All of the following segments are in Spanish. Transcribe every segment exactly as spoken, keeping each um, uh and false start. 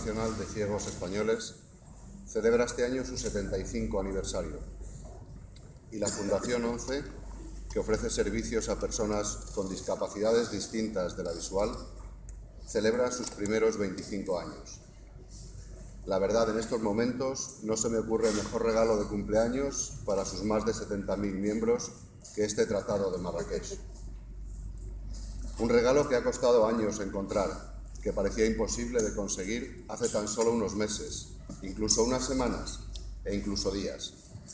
Nacional de Ciegos Españoles celebra este año su setenta y cinco aniversario y la Fundación ONCE, que ofrece servicios a personas con discapacidades distintas de la visual, celebra sus primeros veinticinco años. La verdad, en estos momentos no se me ocurre mejor regalo de cumpleaños para sus más de setenta mil miembros que este Tratado de Marrakech. Un regalo que ha costado años encontrar, que parecía imposible de conseguir hace tan solo unos meses, incluso unas semanas e incluso días.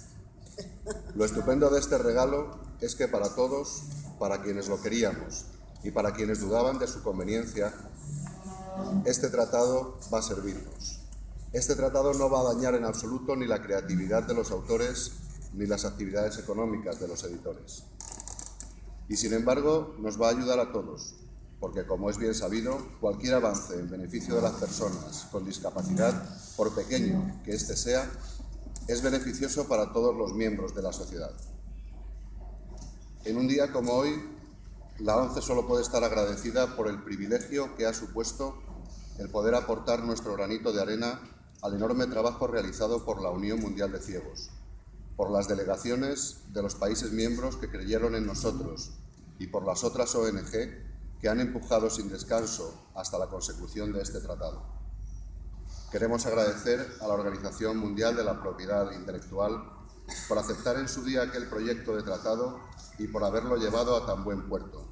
Lo estupendo de este regalo es que para todos, para quienes lo queríamos y para quienes dudaban de su conveniencia, este tratado va a servirnos. Este tratado no va a dañar en absoluto ni la creatividad de los autores ni las actividades económicas de los editores. Y sin embargo, nos va a ayudar a todos, porque como es bien sabido, cualquier avance en beneficio de las personas con discapacidad, por pequeño que éste sea, es beneficioso para todos los miembros de la sociedad. En un día como hoy, la ONCE solo puede estar agradecida por el privilegio que ha supuesto el poder aportar nuestro granito de arena al enorme trabajo realizado por la Unión Mundial de Ciegos, por las delegaciones de los países miembros que creyeron en nosotros y por las otras O N Ge que han empujado sin descanso hasta la consecución de este tratado. Queremos agradecer a la Organización Mundial de la Propiedad Intelectual por aceptar en su día aquel proyecto de tratado y por haberlo llevado a tan buen puerto.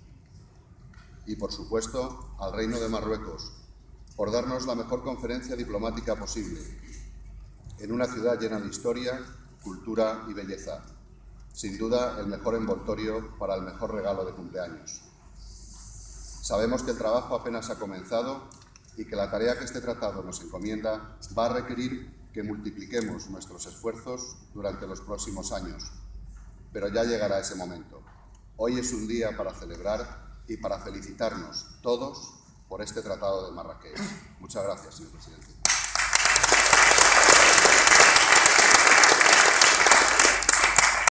Y, por supuesto, al Reino de Marruecos, por darnos la mejor conferencia diplomática posible, en una ciudad llena de historia, cultura y belleza. Sin duda, el mejor envoltorio para el mejor regalo de cumpleaños. Sabemos que el trabajo apenas ha comenzado y que la tarea que este tratado nos encomienda va a requerir que multipliquemos nuestros esfuerzos durante los próximos años. Pero ya llegará ese momento. Hoy es un día para celebrar y para felicitarnos todos por este Tratado de Marrakech. Muchas gracias, señor presidente.